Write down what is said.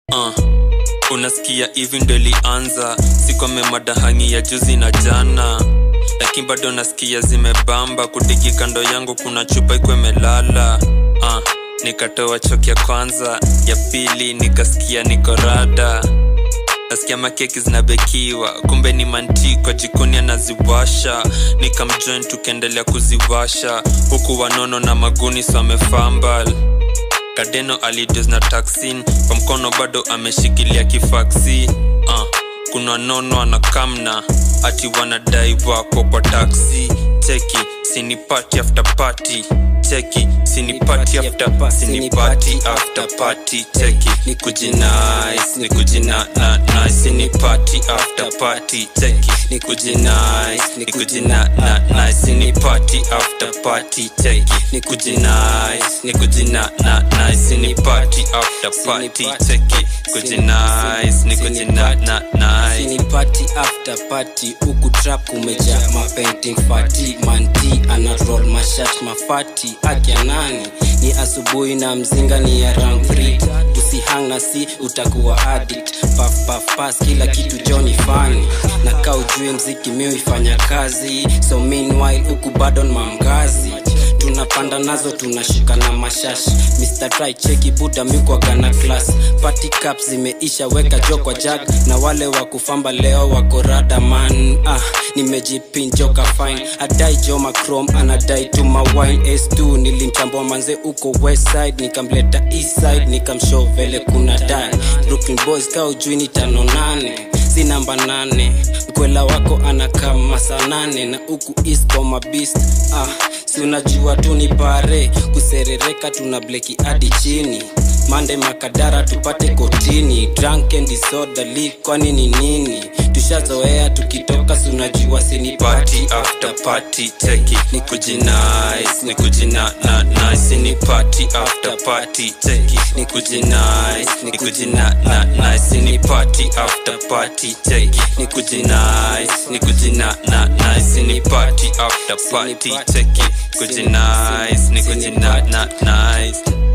Unasikia hivi ndo ilianza, siku madahangi ya juzi na jana, lakini bado nasikia zimebamba. Kudiki kando yangu kuna chupa iko imelala. Nikatoa choki ya kwanza, ya pili nikasikia niko rada. Nasikia makeki zinabekiwa, kumbe ni mantiko jikoni anaziwasha. Nikamjoin tukaendelea kuziwasha, huku wanono na maguni so amefambal. Kadeno alidos na taxin, kwa mkono bado ameshikilia kifaksi. Kuna nono anakamna, ati wanadai wako kwa taxi. Cheki, sini party after party. Cheki, sini party after party. Cheki, ni kujinice, ni nice. Sini party after party. Cheki, ni kujinice, nice. Sini party after party. Cheki, ni kujinice, nice. Sini party after party. Cheki, kujinice, nice. Sini party after party, uku trap kumeja mapainting fati. Manti ana roll mashash mafati. Akia nani ni asubuhi na mzinga ni ya round 3. Usihang na si utakuwa addict. Puff pass kila kitu Johnny funny. Na kaa ujue mziki miu ifanya kazi. So meanwhile uku bado mamgazi. Tunapanda nazo tunashika na mashash. Mr. Try cheki buda miu gana class. Party cups zimeisha weka jo kwa jag. Na wale wakufamba leo wako rada man. Nimejipin joka fine. Adai Joma Chrome anadai to my wine S2. Nilimchambua manze uko west side. Nikamleta east side. Nikamshow vele kuna die. Brooklyn Boyz kao ujui ni 5-8. Si namba 8. Mkwela wako anakama saa 8. Na uku east kwa mabist. Si unajua tu ni pare. Kuserereka tuna bleki adi chini. Mande makadara tupate kotini. Drunk and disorderly kwani ni nini? Tushazoea tukitoka sunajua sini party after party. Cheki, ni kujinice, nice. Sini party after party. Cheki, ni kujinice, nice. Sini party after party. Cheki, ni kujinice, nice. Sini party after party. Cheki, kujinice, nice.